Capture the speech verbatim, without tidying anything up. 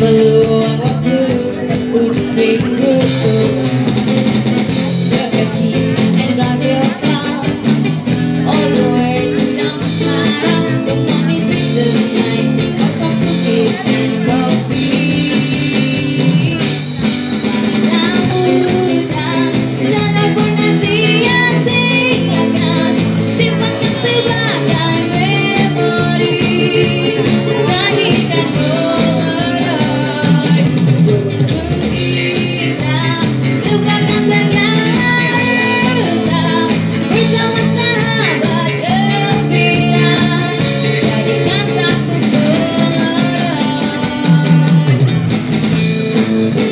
meluang waktu ujung mingguku. Look at me and drive your car all the way to downtown. Don't want me to tonight, have some cookies and coffee. Masa muda jangan pernah sia-siakan, simpankan sebagai memori. Jadikan Polaroid untuk kita, lupakan segala luka bersama sahabat gembira. Jadikan satu Polaroid.